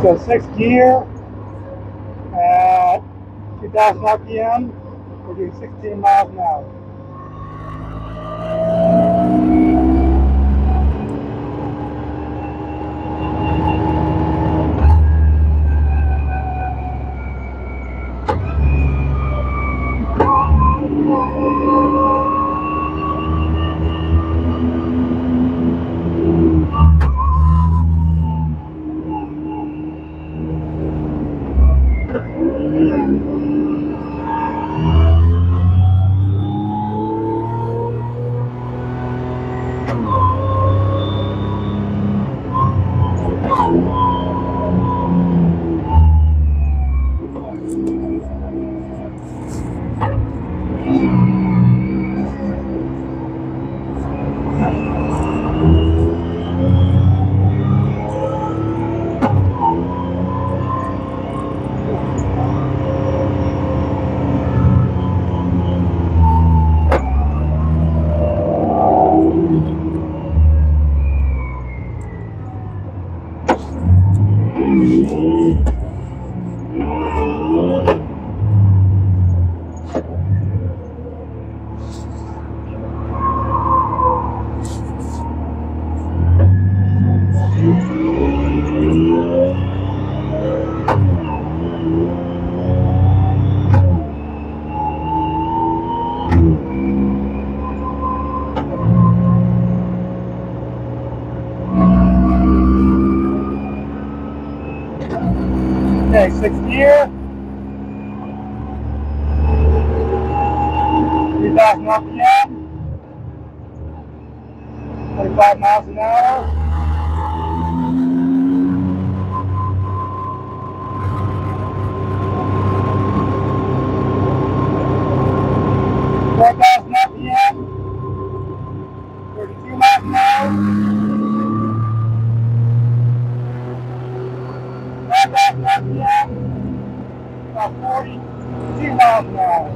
So 6th gear at 2,000 RPM, we're doing 16 miles an hour. Okay, 6th gear, 3,000 RPM, 25 miles an hour. RPM, 32 miles an hour. 5,000 RPM, about 42 miles an hour.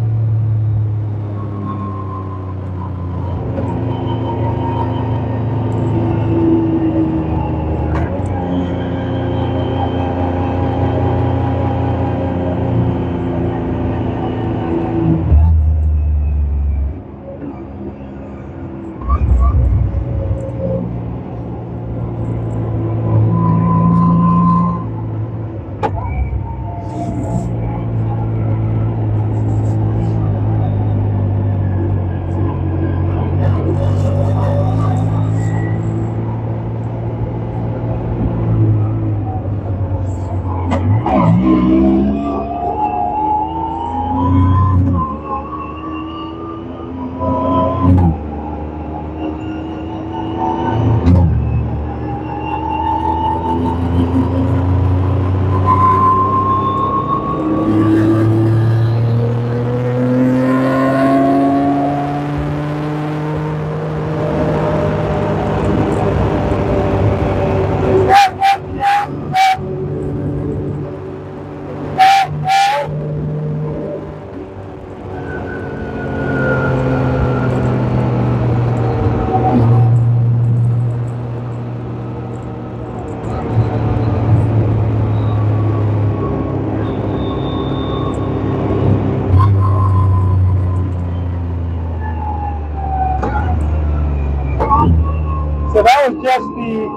So that was just the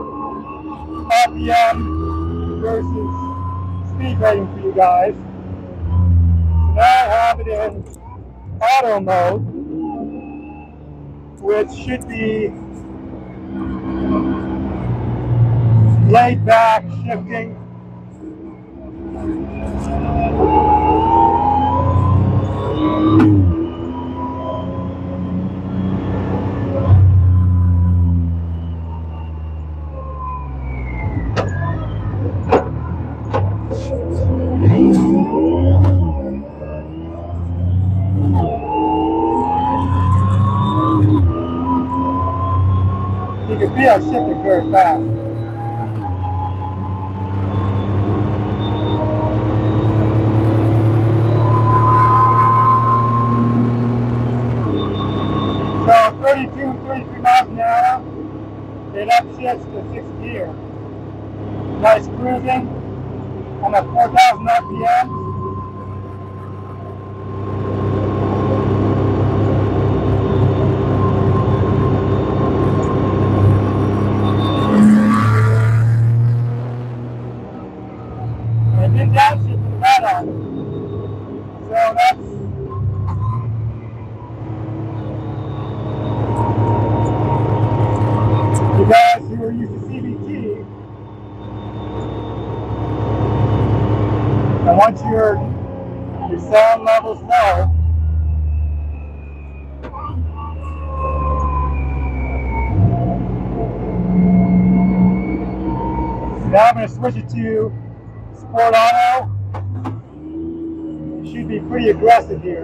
RPM versus speed rating for you guys. So now I have it in auto mode, which should be laid back, shifting. You can see I shifted very fast. So 32, 33 miles an hour, it upshifts to 6th gear. Nice cruising. 2,000 RPM. And then downshift with that on. So that's you guys who are used to CVT. And once your sound levels low, now I'm going to switch it to Sport Auto. It should be pretty aggressive here.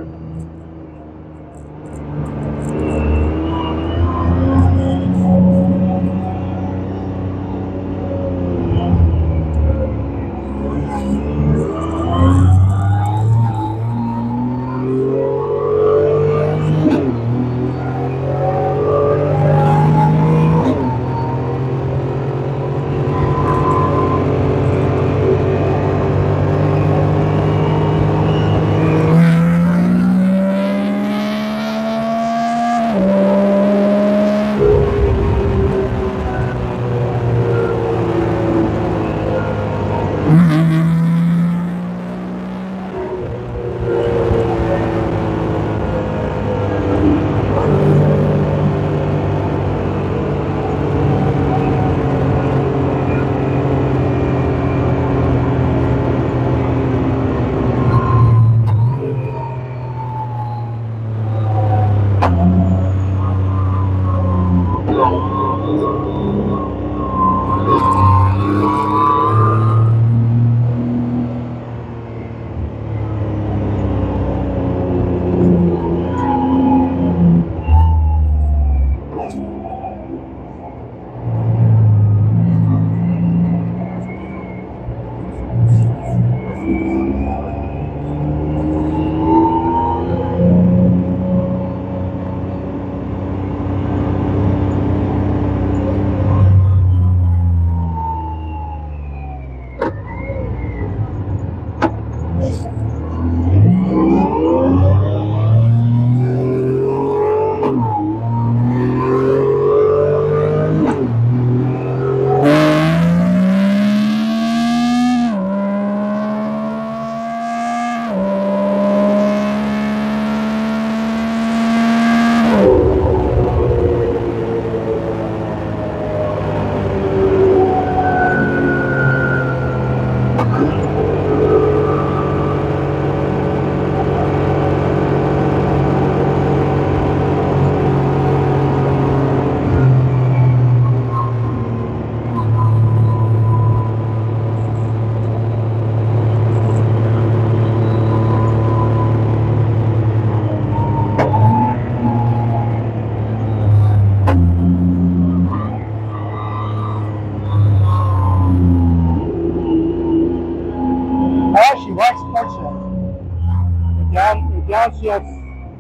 Downshifts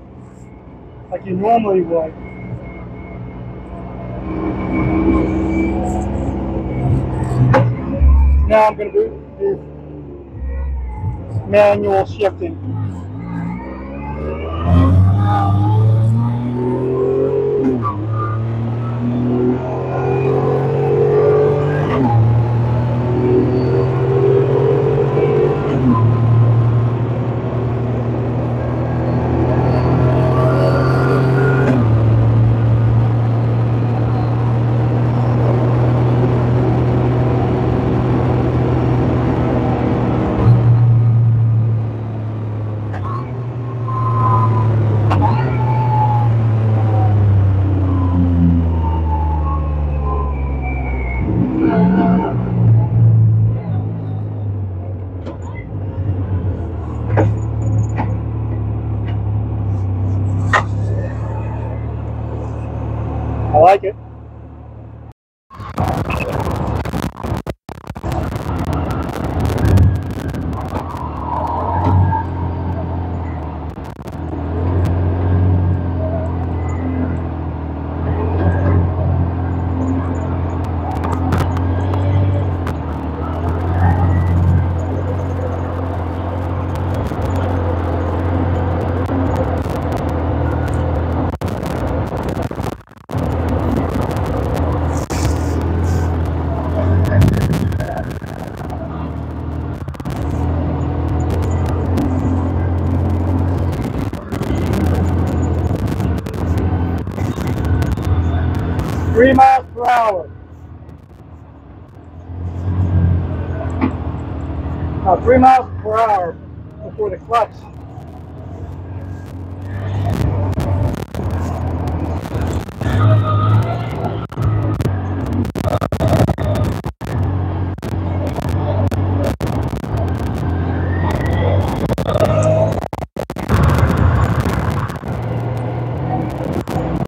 like you normally would. Now I'm going to do manual shifting. 3 miles per hour. Now 3 miles per hour before the clutch